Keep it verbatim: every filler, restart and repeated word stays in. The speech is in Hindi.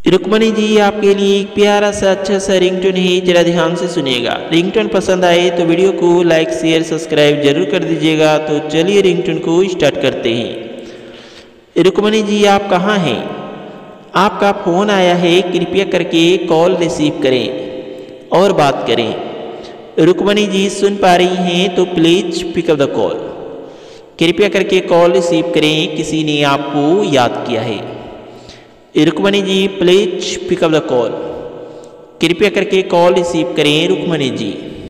रुक्मणी जी आपके लिए एक प्यारा सा अच्छा सा रिंगटोन है, जरा ध्यान से सुनिएगा। रिंगटोन पसंद आए तो वीडियो को लाइक शेयर सब्सक्राइब जरूर कर दीजिएगा। तो चलिए रिंगटोन को स्टार्ट करते हैं। रुक्मणी जी आप कहाँ हैं? आपका फ़ोन आया है, कृपया करके कॉल रिसीव करें और बात करें। रुक्मणी जी सुन पा रही हैं तो प्लीज़ पिकअप द कॉल। कृपया करके कॉल रिसीव करें, किसी ने आपको याद किया है। Rukmani ji please pick up the call. कृपया करके कॉल रिसीव करें रुक्मणी जी।